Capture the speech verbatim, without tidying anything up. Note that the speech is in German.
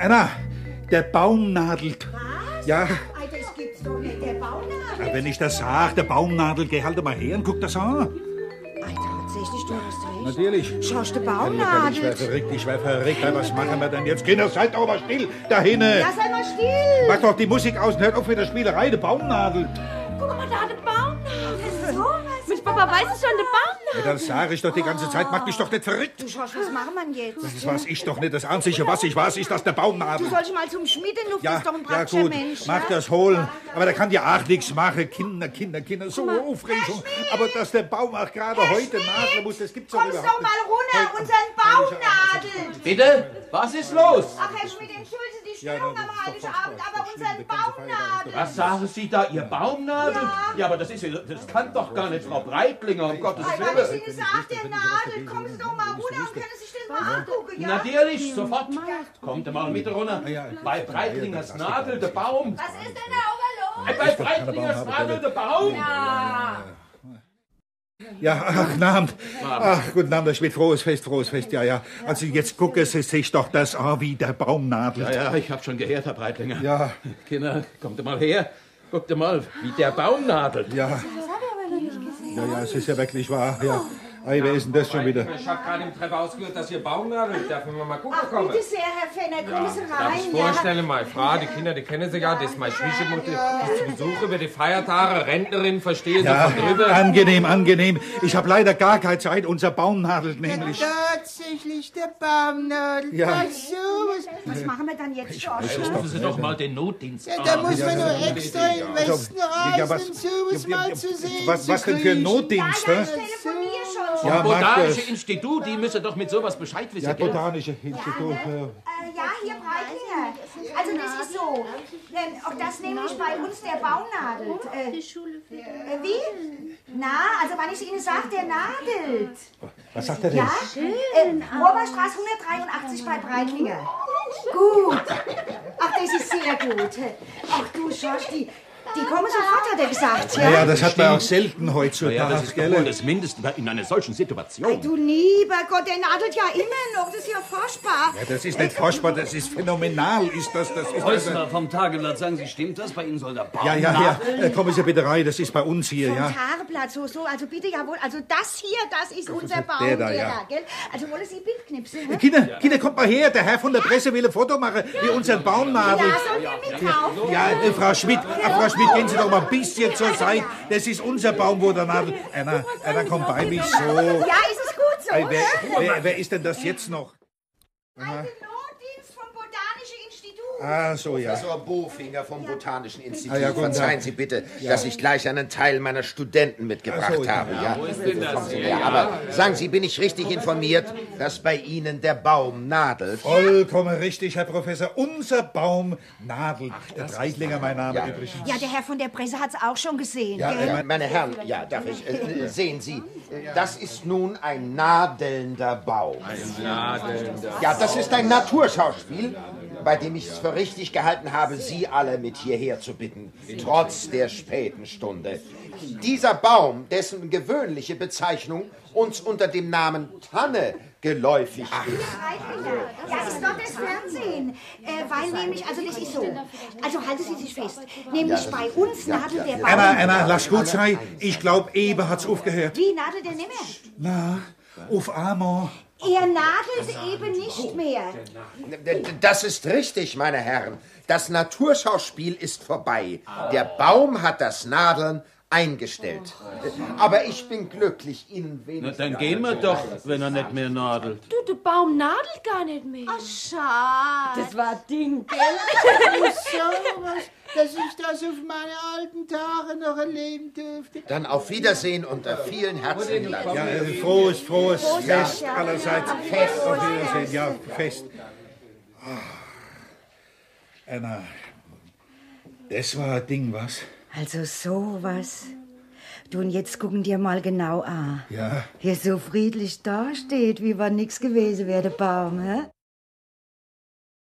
Anna, der Baum nadelt. Was? Ja. Ei, das gibt's doch nicht, der Baum nadelt. Ja, wenn ich das sag, der Baum nadelt, geh halt mal her und guck das an. Ei, tatsächlich, du hast recht. Natürlich. Schau, der Ja, Baum ich wär nadelt. verrückt, ich wär verrückt. Was machen wir denn jetzt? Kinder, seid doch mal still. Da hinten. Ja, sei mal still. Mach doch die Musik aus und hört auf mit der Spielerei. Der Baum nadelt. Guck mal, da, der Baum nadelt. So was. Mensch, Papa weiß es schon, der Baum Ja, nadelt. das sage ich doch die ganze Zeit. Mach dich doch nicht verrückt. Du schaust, was machen wir jetzt? Das weiß ich doch nicht. Das Einzige, was ich weiß, ist, dass der Baum Du nadelt. sollst mal zum Schmied, denn du Ja, bist doch ein ja praktischer gut, Mensch. mach ne? das holen. Aber der kann ja auch nichts machen. Kinder, Kinder, Kinder, so Aufregung. Aber dass der Baum auch gerade heute nadeln muss, das gibt's doch Kommst überhaupt doch mal nicht. runter, unseren Baum nadelt. Bitte? Was ist los? Ach, Herr Schmidt, entschuldigen Sie die Ja, Störung das am ist doch Heiligabend, furchtbar. aber Das ist unseren schlimm, der ganze Baum Feiertag ist doch- nadelt. Was sagen Sie da? Ihr Baum nadelt? Ja. Ja, aber das ist ja- das kann doch gar nicht Frau Breitlinger, um Gottes Ei, weil Willen. ich Ihnen sag, der nadelt. Kommen Sie doch mal runter und können sich das mal angucken, ja? Natürlich, sofort. Kommt mal mit runter. Bei Breitlingers Nadel, der Baum. Was ist denn da oben los? Äh, Bei Breitlingers Nadel, der Baum. Ja, ach, guten Abend. Ach, guten Abend, Herr Schmidt. Frohes Fest, frohes Fest, ja, ja. Also jetzt gucken Sie sich doch das an, wie der Baum nadelt. Ja, ja, ich hab schon gehört, Herr Breitlinger. Ja, Kinder, kommt mal her. Guckt mal, wie der Baum nadelt. ja. Ja, ja, es ist ja wirklich wahr, ja. Ei, wer ist denn das schon wieder? Ich habe gerade im Treppenhaus gehört, dass ihr Baum nadelt. Darf ich mal gucken Ach, kommen? bitte sehr, Herr Fenner, kommen Sie Darf ich rein, vorstellen, meine Frau, die Kinder, die kennen sie ja, das ist meine Schwiegermutter, die ist zu Besuch über die Feiertage, Rentnerin, verstehe sie Ja, von drüber. angenehm, angenehm. Ich habe leider gar keine Zeit. Unser Baum nadelt nämlich. Tatsächlich, der Baum nadelt. Ja. Ach so, was, Was machen wir dann jetzt, George? Rufen Sie doch mal den Notdienst ja, an. da muss man nur extra in den Westen Ja, reisen, was- um sowas ja, mal ja, zu sehen. Was, zu was denn für ein kriechen. Notdienst, Ja, ne? ich telefoniere schon. Ja, Das mach Botanische das. Institut, die müssen doch mit sowas Bescheid wissen. Ja, gell? Botanische Institut. Ja. Äh, ja, hier Breitlinger. Also das ist so. Ähm, auch das nämlich bei uns der Baum nadelt. Äh, äh, wie? Na, also wenn ich Ihnen sage, der nadelt. Was sagt er denn? Ja? Äh, Oberstraße hundertdreiundachtzig bei Breitlinger. Gut. Ach, das ist sehr gut. Ach du, Schorsch, die, die kommen sofort, hat er gesagt. Ja, Ja? ja, das hat man auch selten Ja, heutzutage, das ist doch gell? wohl das Mindeste in einer solchen Situation. Du lieber Gott, der nadelt ja immer noch. Das ist ja furchtbar. Ja, das ist nicht forschbar, das ist phänomenal, ist das. Das ist Häusler vom Tageblatt, sagen Sie, stimmt das? Bei Ihnen soll der Baum ja, ja, ja. nadeln? Äh, Kommen Sie bitte rein, das ist bei uns hier, Vom ja. Tageblatt, so, so, also bitte jawohl, also das hier, das ist unser ist Baum, der da, ja. gell? Also wollen Sie Bild knipsen, ne? Kinder, Kinder, kommt mal her, der Herr von der Presse will ein Foto machen, wie unser Baum nadelt. Ja, sollen wir mitkaufen? Ja, äh, Frau Schmidt, ach, Frau Schmidt, gehen Sie doch mal ein bisschen zur Seite. Das ist unser Baum, wo der nadelt. Anna, Anna, komm bei mich so. Ja, ist es gut so, Ey, ne? wer, wer, wer ist denn das jetzt noch? Ein Notdienst vom Botanischen Institut. Ah, so, ja. Professor Bofinger vom Botanischen Institut. Ah, ja, guten Verzeihen Tag. Sie bitte, dass ich gleich einen Teil meiner Studenten mitgebracht Ach so, ja. habe. Ja, Wo ist denn das hier? ja, aber sagen Sie, bin ich richtig informiert, dass bei Ihnen der Baum nadelt? Vollkommen richtig, Herr Professor. Unser Baum nadelt. Der Breitlinger, mein Name Ja. übrigens. Ja, der Herr von der Presse hat's auch schon gesehen, Ja, gell? äh, Äh, Meine Herren, ja, darf ich, äh, sehen Sie, äh, das ist nun ein nadelnder Baum. Ein nadelnder Ja, das ist ein Naturschauspiel, bei dem ich es für richtig gehalten habe, Sie alle mit hierher zu bitten, trotz der späten Stunde. Dieser Baum, dessen gewöhnliche Bezeichnung uns unter dem Namen Tanne geläufig ist. Breitlinger. Ja, ist doch das Fernsehen. Äh, weil nämlich, also das ist so. Also halten Sie sich fest. Nämlich bei uns nadelt der Baum. Anna, Anna, lass gut sein. Ich glaube, eben hat's aufgehört. Wie nadelt der nimmer? Na, auf einmal. Er nadelt eben nicht mehr. Das ist richtig, meine Herren. Das Naturschauspiel ist vorbei. Der Baum hat das Nadeln eingestellt. Aber ich bin glücklich, Ihnen Na, wenigstens... dann gehen wir doch, wenn er nicht mehr nadelt. Du, der Baum nadelt gar nicht mehr. Ach, schade. Das war Ding, gell? So was, dass ich das auf meine alten Tage noch erleben dürfte. Dann auf Wiedersehen unter vielen herzlichen Dank. Ja, äh, frohes, frohes Fest Fest, ja. allerseits. Fest. Auf Wiedersehen, ja, Fest. Ah, Anna, das war ein Ding, was? Also sowas. Du, und jetzt gucken dir mal genau an. Ja. Hier so friedlich dasteht, wie wenn nichts gewesen wäre, der Baum, hä?